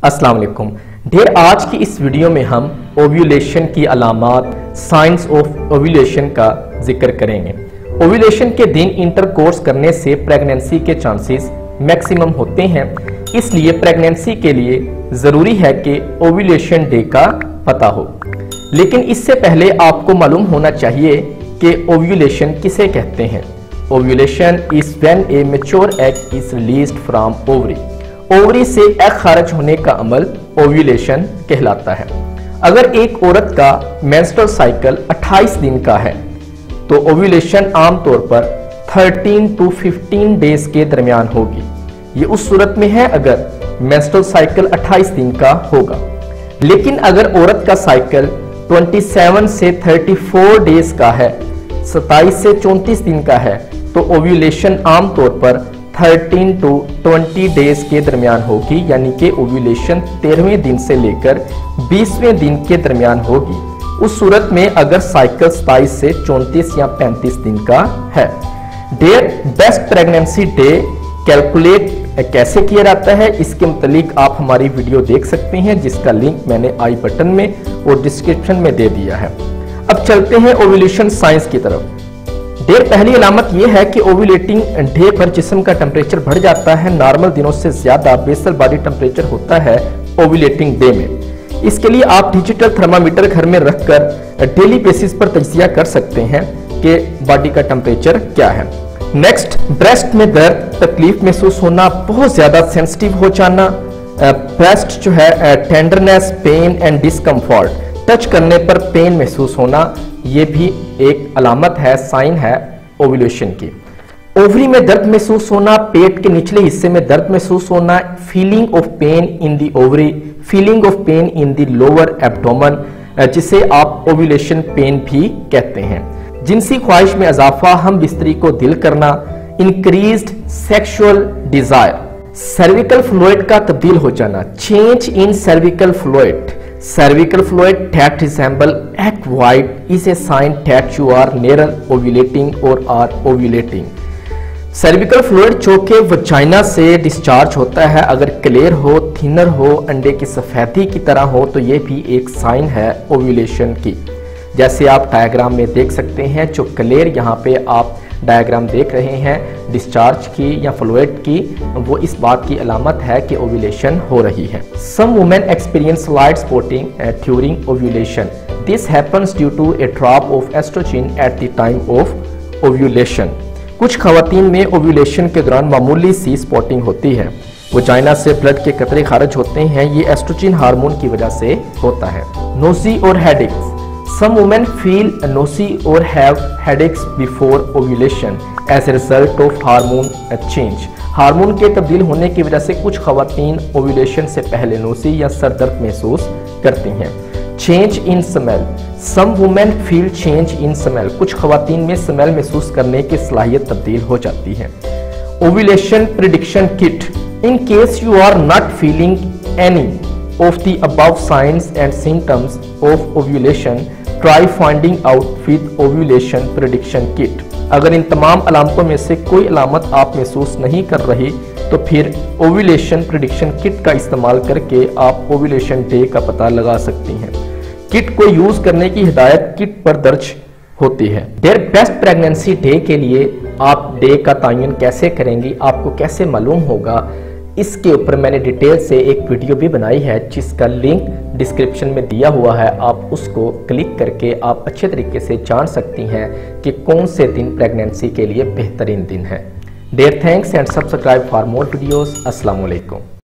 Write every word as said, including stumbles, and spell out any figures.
अस्सलाम वालेकुम। ढेर आज की इस वीडियो में हम ओव्यूलेशन की अलामात, साइंस ऑफ ओव्यूलेशन का जिक्र करेंगे। ओव्यूलेशन के दिन इंटरकोर्स करने से प्रेगनेंसी के चांसेस मैक्सिमम होते हैं, इसलिए प्रेगनेंसी के लिए ज़रूरी है कि ओव्यूलेशन डे का पता हो। लेकिन इससे पहले आपको मालूम होना चाहिए कि ओव्यूलेशन किसे कहते हैं। Ovulation is when a mature egg is released from ovary. Ovary से एग खारिज होने का अमल ओव्यूलेशन कहलाता है। अगर एक औरत का मेंस्ट्रुअल साइकिल अट्ठाईस दिन का है तो ओव्यूलेशन आमतौर पर तेरह टू पंद्रह डेज के दरमियान होगी। ये उस सूरत में है अगर मेंस्ट्रुअल साइकिल अट्ठाईस दिन का होगा। लेकिन अगर औरत का साइकिल सत्ताईस से चौंतीस डेज का है, सत्ताईस से चौंतीस दिन का है, तो ओव्यूलेशन आमतौर पर तेरह टू बीस डेज के दरमियान होगी, यानी कि ओव्यूलेशन तेरहवें दिन से लेकर बीसवें दिन के दरमियान होगी। उस सूरत में अगर साइकिल सत्ताईस से चौंतीस या पैंतीस दिन का है। डेयर बेस्ट प्रेगनेंसी डे कैलकुलेट कैसे किया जाता है, इसके मुतालिक आप हमारी वीडियो देख सकते हैं, जिसका लिंक मैंने आई बटन में और डिस्क्रिप्शन में दे दिया है। अब चलते हैं ओव्यूलेशन साइंस की तरफ। डेर पहली अलामत यह है कि ओव्यूलेटिंग डे पर जिस्म का टेम्परेचर बढ़ जाता है। नॉर्मल दिनों से ज्यादा बेसल बॉडी टेम्परेचर होता है ओव्यूलेटिंग डे में। इसके लिए आप डिजिटल थर्मामीटर घर में रखकर डेली बेसिस पर तजिया कर सकते हैं कि बॉडी का टेम्परेचर क्या है। नेक्स्ट, ब्रेस्ट में दर्द, तकलीफ महसूस होना, बहुत ज्यादा सेंसिटिव हो जाना, ब्रेस्ट जो है tenderness, pain and discomfort, touch करने पर पेन महसूस होना, ये भी एक अलामत है, साइन है ओव्यूलेशन की। ओवरी में दर्द महसूस होना, पेट के निचले हिस्से में दर्द महसूस होना, feeling of pain in the ovary, feeling of pain in the lower abdomen, जिसे आप ओव्यूलेशन पेन भी कहते हैं। जिनसी ख्वाहिश में इजाफा, हम बिस्तरी को दिल करना, increased sexual desire, cervical fluid का तब्दील हो जाना, change in cervical fluid, cervical fluid that resemble egg white is a sign that you are near ovulating or are ovulating। cervical fluid जो कि वजाइना से डिस्चार्ज होता है, अगर क्लियर हो, थिनर हो, अंडे की सफेदी की तरह हो, तो ये भी एक साइन है ओव्यूलेशन की। जैसे आप डायग्राम में देख सकते हैं, जो क्लियर यहाँ पे आप डायग्राम देख रहे हैं डिस्चार्ज की या फ्लूइड की, वो इस बात की अलामत है कि ओव्यूलेशन हो रही है। Some women experience light spotting during ovulation. This happens due to a drop of oestrogen at the time of ovulation. कुछ खवातीन में ओव्यूलेशन के दौरान मामूली सी स्पॉटिंग होती है। वजाइना से ब्लड के कतरे खारिज होते हैं, ये एस्ट्रोजन हार्मोन की वजह से होता है। नोजी और headaches. Some women feel nausea or have headaches before ovulation as a result of hormone change। Hormone के तब्दील होने की वजह से कुछ खवातीन ओव्यूलेशन से पहले नोसी या सर दर्द महसूस करती हैं। Change in smell. Some women feel change in smell. कुछ खवातीन में स्मेल महसूस करने की सलाहियत तब्दील हो जाती है। Ovulation prediction kit. In case you are not feeling any of the above signs and symptoms of ovulation, try finding out with ovulation prediction kit। अगर इन तमाम अलामतों में से कोई अलामत आप महसूस नहीं कर रही तो फिर ओव्यूलेशन प्रिडिक्शन किट का इस्तेमाल करके आप ओव्यूलेशन डे का पता लगा सकती हैं। किट को यूज करने की हिदायत किट पर दर्ज होती है। देयर बेस्ट प्रेगनेंसी डे के लिए आप डे का तयन कैसे करेंगी, आपको कैसे मालूम होगा, इसके ऊपर मैंने डिटेल से एक वीडियो भी बनाई है, जिसका लिंक डिस्क्रिप्शन में दिया हुआ है। आप उसको क्लिक करके आप अच्छे तरीके से जान सकती हैं कि कौन से दिन प्रेगनेंसी के लिए बेहतरीन दिन है। डेयर thanks and subscribe for more videos. अस्सलाम वालेकुम।